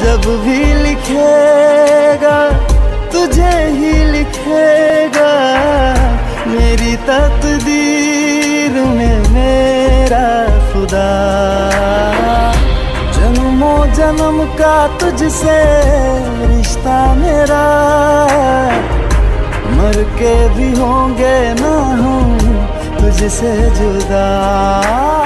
जब भी लिखेगा तुझे ही लिखेगा, मेरी तकदीर में मेरा खुदा। जन्मों जन्म का तुझसे रिश्ता मेरा, मर के भी होंगे ना हम तुझसे जुदा।